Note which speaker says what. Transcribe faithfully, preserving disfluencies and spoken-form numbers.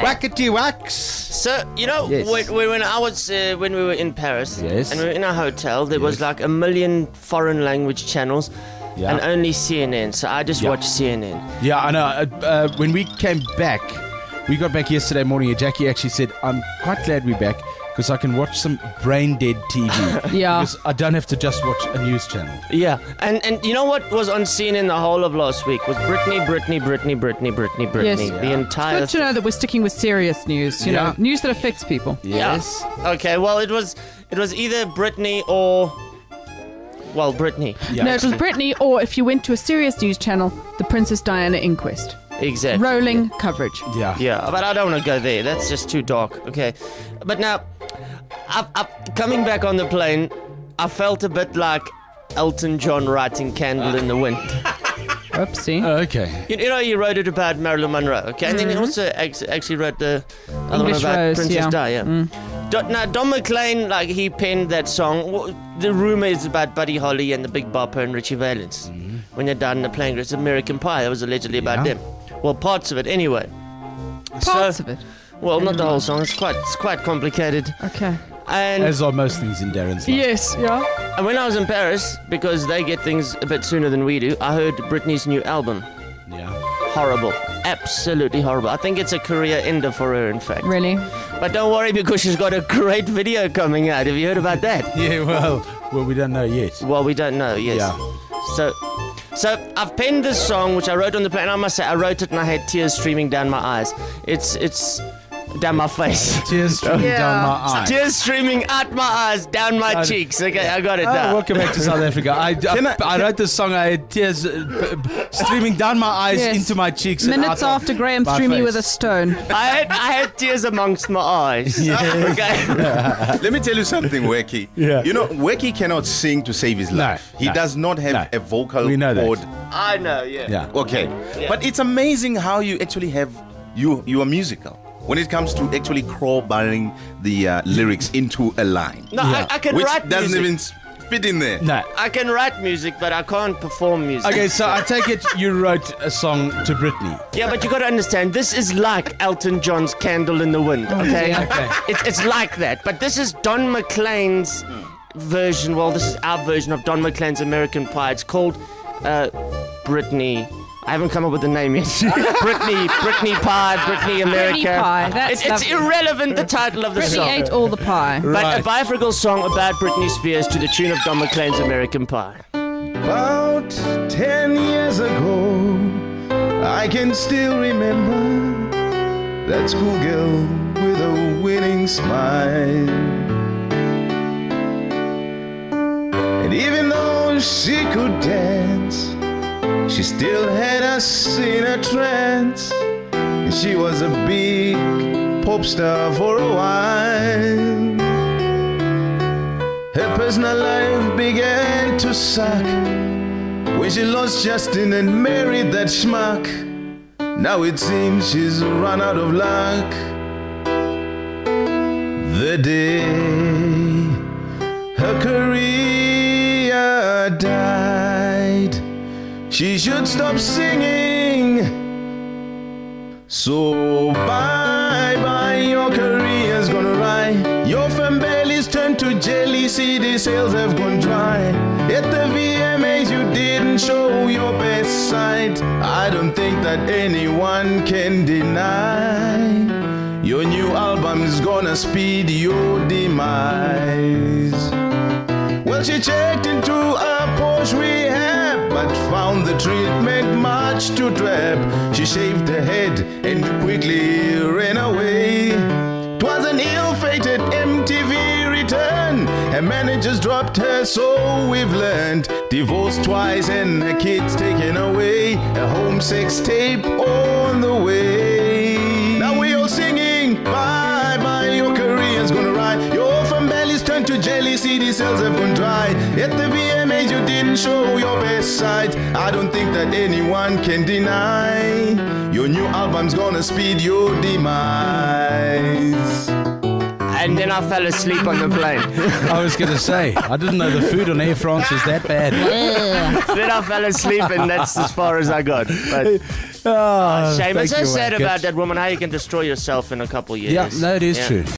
Speaker 1: Wackety wax.
Speaker 2: So, you know,
Speaker 1: Yes.
Speaker 2: when, when I was, uh, when we were in Paris,
Speaker 1: Yes.
Speaker 2: and we were in a hotel, there was
Speaker 1: Yes.
Speaker 2: like a million foreign language channels,
Speaker 1: Yeah.
Speaker 2: and only C N N, so I just
Speaker 1: Yeah.
Speaker 2: watched C N N.
Speaker 1: Yeah, I know. Uh, uh, when we came back, we got back yesterday morning, and Jackie actually said, I'm quite glad we're back because I can watch some brain-dead T V.
Speaker 3: Yeah.
Speaker 1: Because I don't have to just watch a news channel.
Speaker 2: Yeah, and and you know what was on C N N the whole of last week was Britney, Britney, Britney, Britney, Britney, Britney.
Speaker 3: Yes.
Speaker 2: The
Speaker 3: Yeah.
Speaker 2: entire.
Speaker 3: Good to know that we're sticking with serious news. You
Speaker 1: Yeah.
Speaker 3: know, news that affects people.
Speaker 1: Yes.
Speaker 2: Yeah. Okay. Well, it was it was either Britney or well, Britney.
Speaker 1: Yeah.
Speaker 3: No, it was Britney, or if you went to a serious news channel, the Princess Diana inquest.
Speaker 2: Exactly.
Speaker 3: Rolling coverage.
Speaker 1: Yeah.
Speaker 2: Yeah, but I don't want to go there. That's just too dark. Okay, but now, I, I, coming back on the plane, I felt a bit like Elton John writing "Candle in the Wind."
Speaker 3: Oopsie.
Speaker 1: Oh, okay.
Speaker 2: You, you know, he wrote it about Marilyn Monroe. Okay, and then he also ex- actually wrote the other one
Speaker 3: English
Speaker 2: about
Speaker 3: Rose,
Speaker 2: Princess
Speaker 3: yeah.
Speaker 2: Di. Yeah. Don, now, Don McLean, like he penned that song. W- The rumor is about Buddy Holly and the Big Bopper and Richie Valens when they died in the plane crash. American Pie. That was allegedly about
Speaker 1: Yeah.
Speaker 2: them. Well, parts of it anyway.
Speaker 3: Parts
Speaker 2: so,
Speaker 3: of it.
Speaker 2: Well, not the whole song. It's quite, it's quite complicated.
Speaker 3: Okay.
Speaker 2: And,
Speaker 1: As are most things in Darren's life.
Speaker 3: Yes, yeah.
Speaker 2: and when I was in Paris, because they get things a bit sooner than we do, I heard Britney's new album.
Speaker 1: Yeah.
Speaker 2: Horrible. Absolutely horrible. I think it's a career ender for her, in fact.
Speaker 3: Really?
Speaker 2: But don't worry, because she's got a great video coming out. Have you heard about that?
Speaker 1: Yeah, well, well, we don't know yet.
Speaker 2: Well, we don't know, yes.
Speaker 1: Yeah.
Speaker 2: So, so I've penned this song, which I wrote on the plane. I must say, I wrote it and I had tears streaming down my eyes. It's, it's down my face.
Speaker 1: Tears streaming
Speaker 3: Yeah.
Speaker 1: down my eyes.
Speaker 2: Tears streaming out my eyes, down my
Speaker 1: Uh,
Speaker 2: cheeks. Okay, I got it
Speaker 1: Oh,
Speaker 2: down.
Speaker 1: welcome back to South Africa. I, I,
Speaker 4: I-
Speaker 1: I wrote this song. I had tears uh, b- b- streaming down my eyes
Speaker 3: Yes.
Speaker 1: into my cheeks. and
Speaker 3: Minutes
Speaker 1: out of
Speaker 3: after Graham
Speaker 1: my
Speaker 3: threw me
Speaker 1: face.
Speaker 3: with a stone.
Speaker 2: I had, I had tears amongst my eyes. Okay.
Speaker 4: Let me tell you something, Wacky.
Speaker 1: Yeah.
Speaker 4: You know, Wacky cannot sing to save his
Speaker 1: No,
Speaker 4: life. He
Speaker 1: no,
Speaker 4: does not have
Speaker 1: no.
Speaker 4: a vocal
Speaker 1: We know that.
Speaker 4: cord.
Speaker 2: I know, yeah.
Speaker 1: Yeah.
Speaker 4: Okay.
Speaker 2: Yeah.
Speaker 4: But it's amazing how you actually have you you are musical when it comes to actually crowbarring the uh, lyrics into a line,
Speaker 2: No,
Speaker 1: Yeah.
Speaker 2: I, I can
Speaker 4: which
Speaker 2: write
Speaker 4: doesn't
Speaker 2: music.
Speaker 4: even s- fit in there.
Speaker 1: No.
Speaker 2: I can write music, but I can't perform music.
Speaker 1: Okay, so I take it you wrote a song to Britney.
Speaker 2: Yeah, but you got to understand, this is like Elton John's "Candle in the Wind." Okay,
Speaker 1: Okay.
Speaker 2: It's, it's like that, but this is Don McLean's version. Well, this is our version of Don McLean's American Pie. It's called uh, Britney. I haven't come up with the name yet. Britney, Britney Pie, Britney America.
Speaker 3: Britney Pie, that's
Speaker 2: it's, it's
Speaker 3: lovely.
Speaker 2: irrelevant, the title of the
Speaker 3: Britney
Speaker 2: song.
Speaker 3: ate all the pie.
Speaker 2: But
Speaker 1: Right.
Speaker 2: a biographical song about Britney Spears to the tune of Don McLean's American Pie.
Speaker 5: About ten years ago, I can still remember that schoolgirl with a winning smile. And even though she could dance, she still had us in a trance. And she was a big pop star for a while. Her personal life began to suck when she lost Justin and married that schmuck. Now it seems she's run out of luck. The day her career died, she should stop singing. So bye bye, your career's gonna rye. Your fan bellies turned to jelly, C D sales have gone dry. At the V M As you didn't show your best side. I don't think that anyone can deny your new album's gonna speed your demise. Well, she checked into a Porsche rehab, but found the treatment much too drab. She shaved her head and quickly ran away. 'Twas an ill-fated M T V return. Her managers dropped her, so we've learned. Divorced twice and her kids taken away. A home sex tape on the way. Now we all singing, bye bye, your career's gonna ride. Your fan bellies turned to jelly, C D sales have gone dry. At the V M As you didn't show your best side. I don't think that anyone can deny your new album's gonna speed your demise.
Speaker 2: and then I fell asleep on the plane.
Speaker 1: I was going to say, I didn't know the food on Air France was that bad.
Speaker 2: Then I fell asleep, and that's as far as I got. But,
Speaker 1: Oh,
Speaker 2: shame.
Speaker 1: thank
Speaker 2: It's so
Speaker 1: you,
Speaker 2: sad
Speaker 1: Whackett.
Speaker 2: about that woman, how you can destroy yourself in a couple years.
Speaker 1: Yeah, no, it is
Speaker 2: Yeah.
Speaker 1: true.